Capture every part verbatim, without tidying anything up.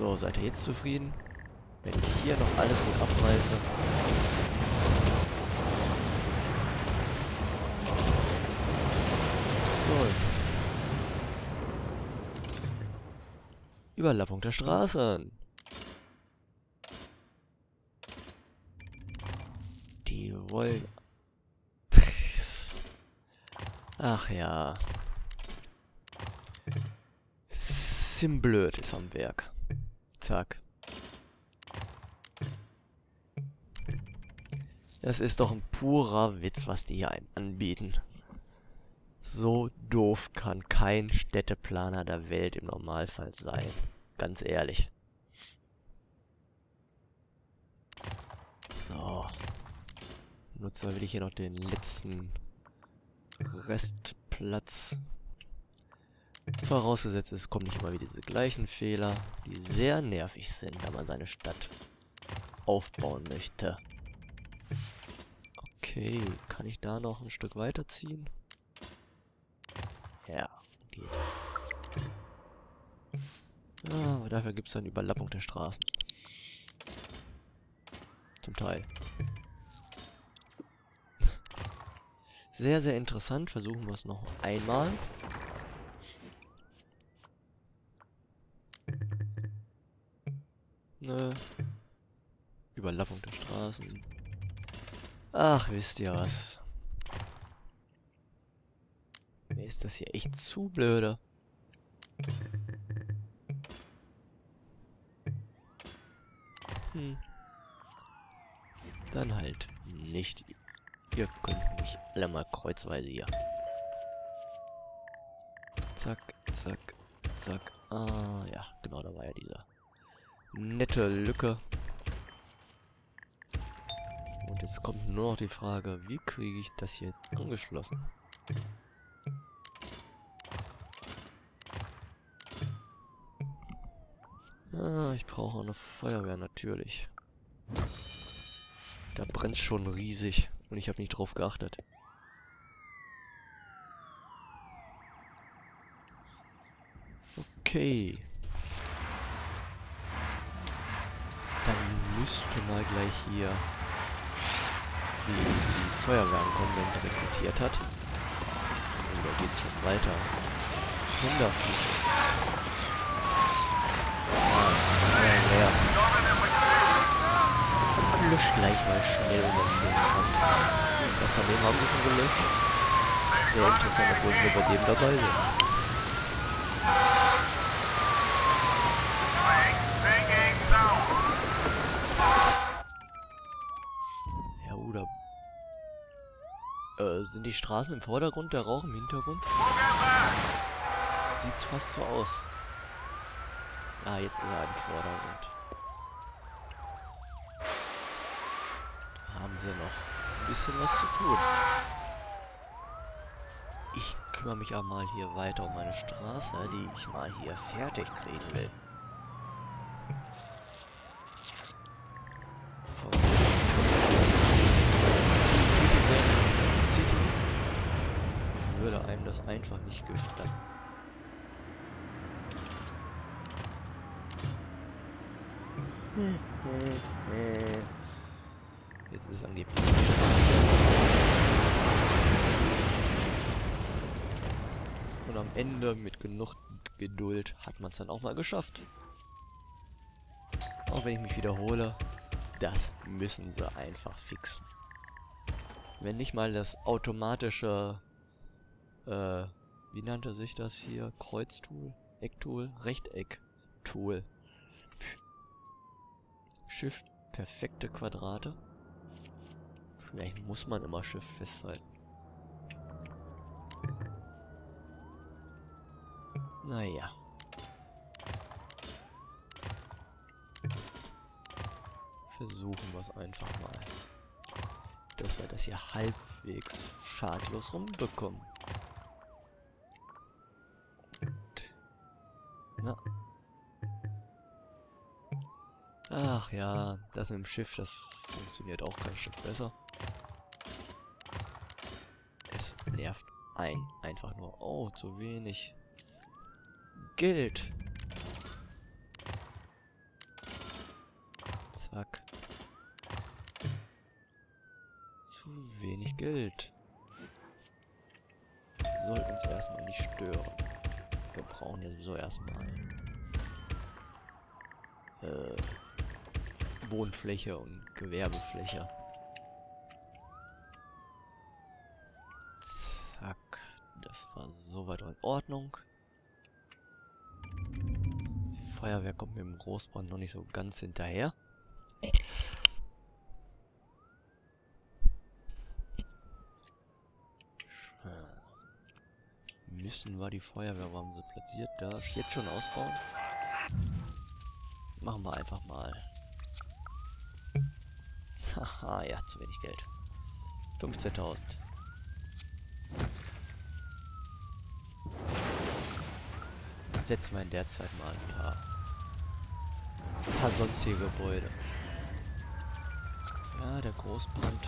So, seid ihr jetzt zufrieden? Wenn ich hier noch alles mit abreiße. So. Überlappung der Straßen. Die wollen... Ach ja. Simblöd ist am Werk. Zack. Das ist doch ein purer Witz, was die hier einem anbieten. So doof kann kein Städteplaner der Welt im Normalfall sein. Ganz ehrlich. So. Nutzer will ich hier noch den letzten Restplatz. Vorausgesetzt, es kommen nicht immer wieder diese gleichen Fehler, die sehr nervig sind, wenn man seine Stadt aufbauen möchte. Okay, kann ich da noch ein Stück weiterziehen? Ja, geht. Ah, aber dafür gibt es dann Überlappung der Straßen. Zum Teil. Sehr, sehr interessant. Versuchen wir es noch einmal. Nö. Überlappung der Straßen. Ach, wisst ihr was? Mir ist das hier echt zu blöde. Hm. Dann halt nicht. Ihr könnt mich alle mal kreuzweise hier. Zack, zack, zack. Ah, ja, genau, da war ja dieser nette Lücke. Und jetzt kommt nur noch die Frage, wie kriege ich das hier angeschlossen? Ah, ich brauche auch eine Feuerwehr, natürlich. Da brennt schon riesig und ich habe nicht drauf geachtet. Okay. Dann müsste mal gleich hier die, die Feuerwehr ankommen, wenn es rekrutiert hat. Oder geht's schon weiter? Hundertflüsse. Ja, ja. Löscht gleich mal schnell unseren schönen Brand. Das von dem haben wir schon gelöscht. Sehr interessant, obwohl wir bei dem dabei sind. Ja, oder... Äh, sind die Straßen im Vordergrund, der Rauch im Hintergrund? Sieht's fast so aus. Ah, jetzt ist er im Vordergrund. Da haben sie noch ein bisschen was zu tun. Ich kümmere mich auch mal hier weiter um meine Straße, die ich mal hier fertig kriegen will. SimCity würde einem das einfach nicht gestatten. Jetzt ist es angeblich. Und am Ende mit genug Geduld hat man es dann auch mal geschafft. Auch wenn ich mich wiederhole, das müssen sie einfach fixen. Wenn nicht mal das automatische, äh, wie nannte sich das hier? Kreuztool? Ecktool? Rechteck-Tool. Shift, perfekte Quadrate. Vielleicht muss man immer Shift festhalten. Naja. Versuchen wir es einfach mal. Dass wir das hier halbwegs schadlos rumbekommen. Und, na. Ach ja, das mit dem Schiff, das funktioniert auch kein Stück besser. Es nervt ein, einfach nur. Oh, zu wenig Geld. Zack. Zu wenig Geld. Soll uns erstmal nicht stören. Wir brauchen ja sowieso erstmal äh, Wohnfläche und Gewerbefläche. Zack. Das war soweit in Ordnung. Die Feuerwehr kommt mit dem Großbrand noch nicht so ganz hinterher. Müssen wir die Feuerwehr, wo haben sie platziert? Darf ich jetzt schon ausbauen? Machen wir einfach mal. Haha, ja, zu wenig Geld. fünfzehntausend. Setzen wir in der Zeit mal ein paar, ein paar sonstige Gebäude. Ja, der Großbrand.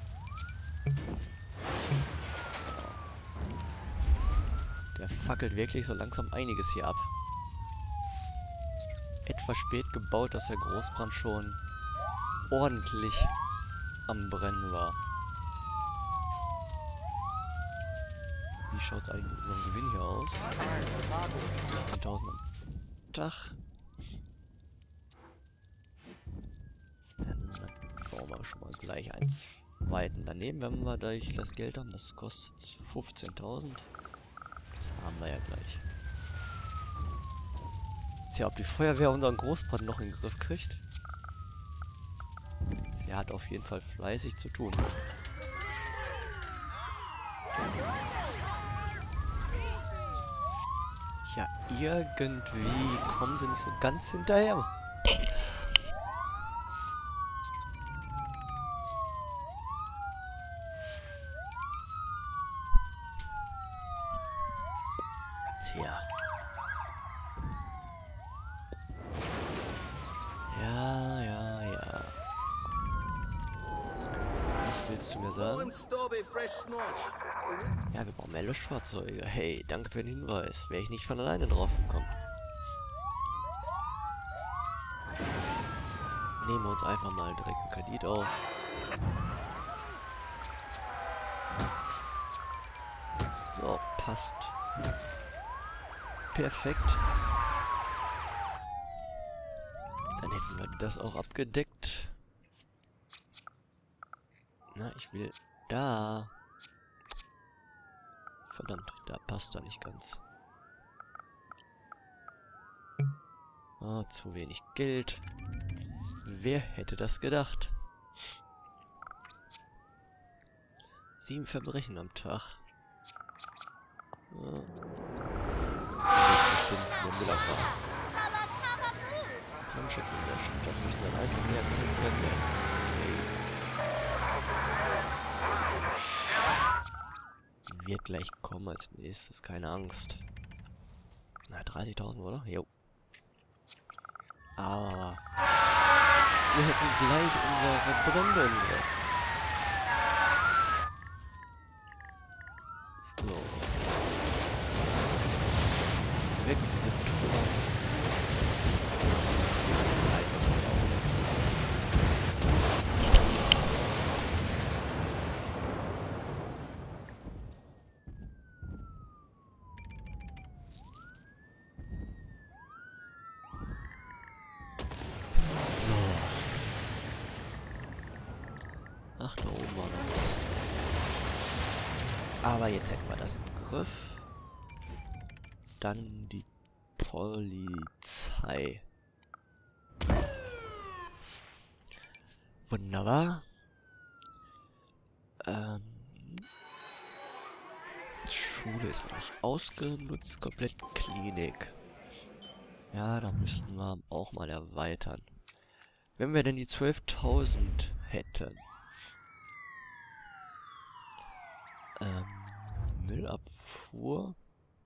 Der fackelt wirklich so langsam einiges hier ab. Etwas spät gebaut, dass der Großbrand schon ordentlich am Brennen war. Wie schaut es eigentlich mit unserem Gewinn hier aus? zehntausend am Tag. Dann bauen wir schon mal gleich eins weiten daneben, wenn wir gleich das Geld haben. Das kostet fünfzehntausend. Das haben wir ja gleich. Tja, ob die Feuerwehr unseren Großbrand noch in den Griff kriegt. Sie hat auf jeden Fall fleißig zu tun. Ja, irgendwie kommen sie nicht so ganz hinterher. Tja. Ja, ja, ja. Was willst du mir sagen? Ja, wir brauchen mehr Löschfahrzeuge. Hey, danke für den Hinweis. Wäre ich nicht von alleine drauf gekommen. Nehmen wir uns einfach mal direkt einen Kredit auf. So, passt. Perfekt. Dann hätten wir das auch abgedeckt. Na, ich will da. Verdammt, da passt er nicht ganz. Ah, zu wenig Geld. Wer hätte das gedacht? Sieben Verbrechen am Tag. Ah. Brandschutz in der Stadt. Das müssen dann einfach mehr zehn Brände. Die wird gleich kommen als nächstes, keine Angst. Na, dreißigtausend, oder? Jo. Aber wir hätten gleich unsere Brände im Griff. So. Weg diese Trümmer. Ach, da oben war noch was. Aber jetzt hätten wir das im Griff. Dann die Polizei. Wunderbar. Ähm, Schule ist noch nicht ausgenutzt. Komplett Klinik. Ja, da müssten wir auch mal erweitern. Wenn wir denn die zwölftausend hätten. Ähm, Müllabfuhr.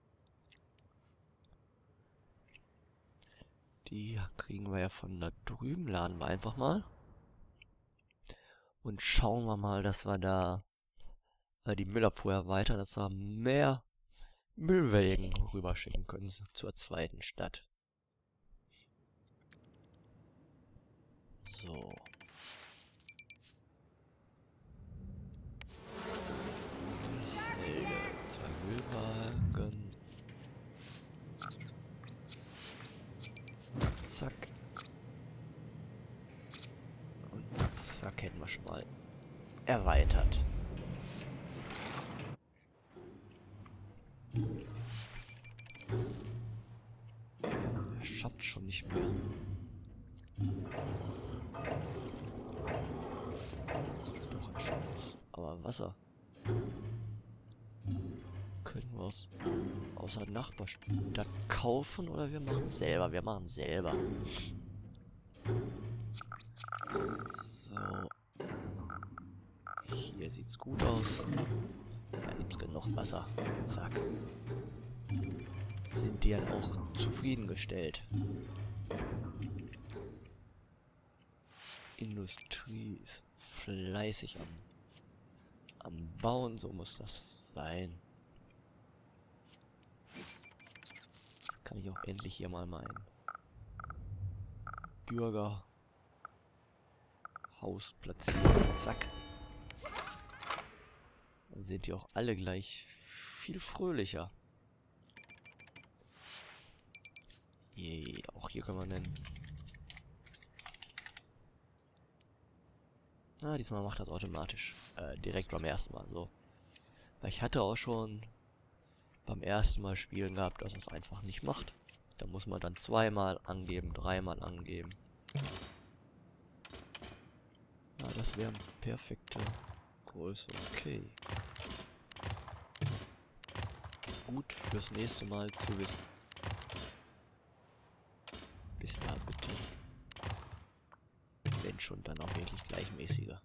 Die kriegen wir ja von da drüben. Laden wir einfach mal. Und schauen wir mal, dass wir da äh, die Müllabfuhr erweitern, dass wir mehr Müllwägen rüberschicken können zur zweiten Stadt. So. Helge, zwei Müllwagen. Zack. Und zack, hätten wir schon mal erweitert. Er schafft schon nicht mehr. Doch, er schafft's. Aber Wasser können wir aus, aus der Nachbarstadt kaufen oder wir machen es selber? Wir machen es selber. So. Hier sieht's gut aus. Da gibt's genug Wasser. Zack. Sind die dann auch zufriedengestellt? Industrie ist fleißig am, am Bauen, so muss das sein. Jetzt kann ich auch endlich hier mal mein Bürgerhaus platzieren. Zack. Dann sind die auch alle gleich viel fröhlicher. Je, auch hier kann man nennen. Ah, diesmal macht das automatisch. Äh, direkt beim ersten Mal so. Weil ich hatte auch schon beim ersten Mal spielen gehabt, dass es einfach nicht macht. Da muss man dann zweimal angeben, dreimal angeben. Ja, das wäre eine perfekte Größe. Okay. Gut fürs nächste Mal zu wissen. Bis da bitte. Wenn schon, dann auch wirklich gleichmäßiger.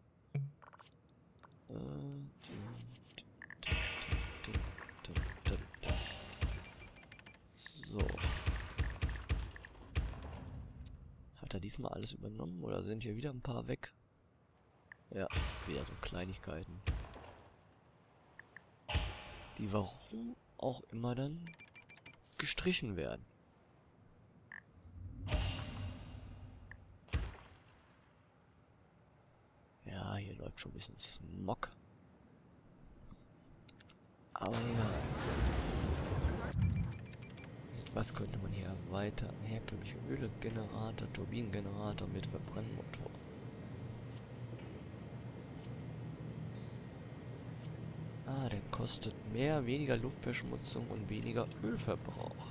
So. Hat er diesmal alles übernommen oder sind hier wieder ein paar weg? Ja, wieder so Kleinigkeiten. Die warum auch immer dann gestrichen werden. Ja, hier läuft schon ein bisschen Smog. Aber ja. Was könnte man hier erweitern? Herkömmliche Ölgenerator, Turbinengenerator mit Verbrennmotor. Ah, der kostet mehr, weniger Luftverschmutzung und weniger Ölverbrauch.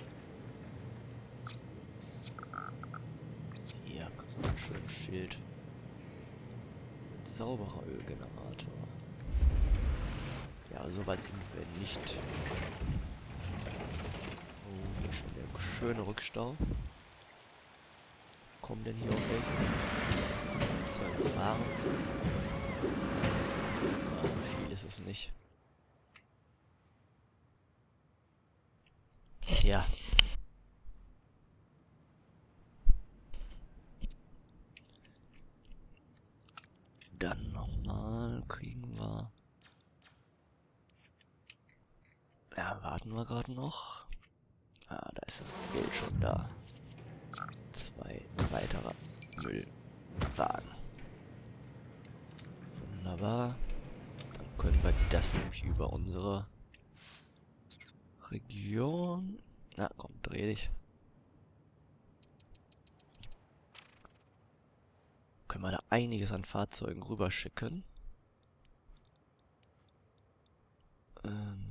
Hier kostet ein schönes Schild. Sauberer Ölgenerator. Ja, soweit sind wir nicht. Oh, hier schon der schöne Rückstau. Kommen denn hier auch welche? Zwei gefahren sind. Ja, viel ist es nicht. Tja. Dann nochmal kriegen wir. Ja, warten wir gerade noch. Ah, da ist das Geld schon da. Zwei weitere Müllwagen. Wunderbar. Dann können wir das nämlich über unsere Region. Na komm, dreh dich. Können wir da einiges an Fahrzeugen rüberschicken. Ähm.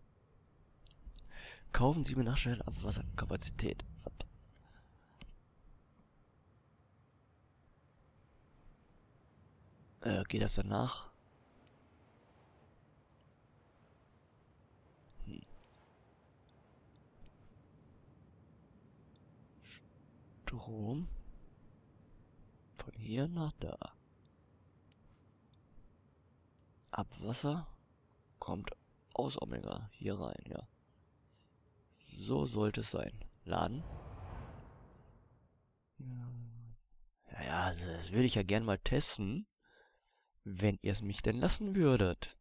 Kaufen Sie mir nachstellen Abwasserkapazität ab. Äh, geht das danach? Hm. Strom. Von hier nach da. Abwasser kommt aus Omega hier rein, ja. So sollte es sein. Laden. Ja, ja, das würde ich ja gern mal testen, wenn ihr es mich denn lassen würdet.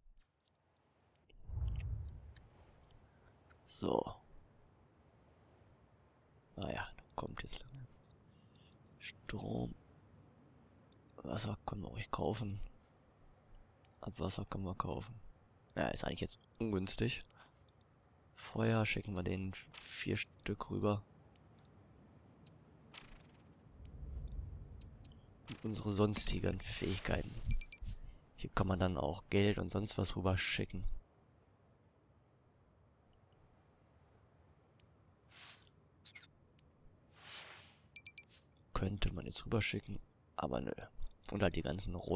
So. Ah ja, da kommt jetzt Strom. Wasser können wir ruhig kaufen. Abwasser können wir kaufen. Ja, ist eigentlich jetzt ungünstig. Feuer schicken wir den vier Stück rüber. Und unsere sonstigen Fähigkeiten. Hier kann man dann auch Geld und sonst was rüber schicken. Könnte man jetzt rüberschicken, aber nö. Und halt die ganzen